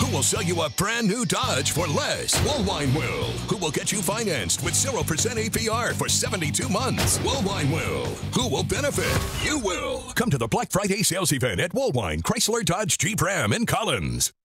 Who will sell you a brand new Dodge for less? Woolwine will. Who will get you financed with 0% APR for 72 months? Woolwine will. Who will benefit? You will. Come to the Black Friday sales event at Woolwine, Chrysler, Dodge, Jeep, Ram in Collins.